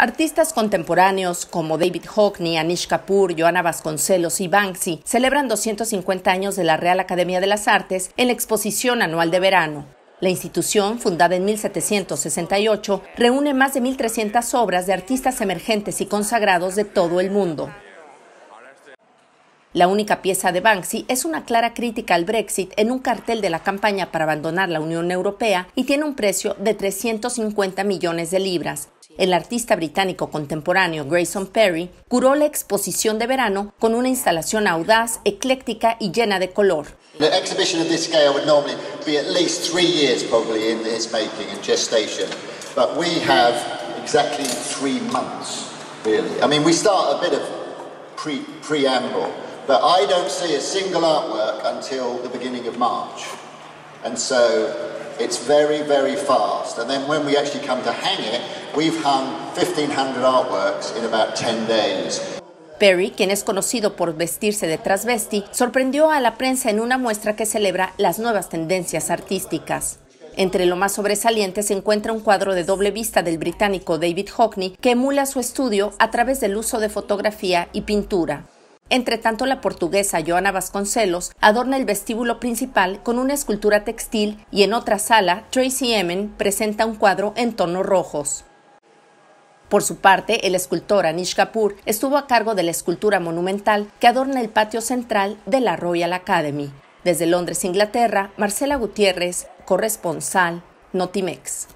Artistas contemporáneos como David Hockney, Anish Kapoor, Johanna Vasconcelos y Banksy celebran 250 años de la Real Academia de las Artes en la exposición anual de verano. La institución, fundada en 1768, reúne más de 1.300 obras de artistas emergentes y consagrados de todo el mundo. La única pieza de Banksy es una clara crítica al Brexit en un cartel de la campaña para abandonar la Unión Europea y tiene un precio de 350 millones de libras. El artista británico contemporáneo Grayson Perry curó la exposición de verano con una instalación audaz, ecléctica y llena de color. The exhibition of this scale would normally be at least 3 years probably in its making and gestation, but we have exactly 3 months really. I mean, we start a bit of preamble, but I don't see a single artwork until the beginning of March, and so it's very, very fast. And then when we actually come to hang it, we've hung 1,500 artworks in about 10 days. Perry, quien es conocido por vestirse de transvesti, sorprendió a la prensa en una muestra que celebra las nuevas tendencias artísticas. Entre lo más sobresaliente se encuentra un cuadro de doble vista del británico David Hockney que emula su estudio a través del uso de fotografía y pintura. Entre tanto, la portuguesa Johanna Vasconcelos adorna el vestíbulo principal con una escultura textil y en otra sala, Tracey Emin presenta un cuadro en tonos rojos. Por su parte, el escultor Anish Kapoor estuvo a cargo de la escultura monumental que adorna el patio central de la Royal Academy. Desde Londres, Inglaterra, Marcela Gutiérrez, corresponsal, Notimex.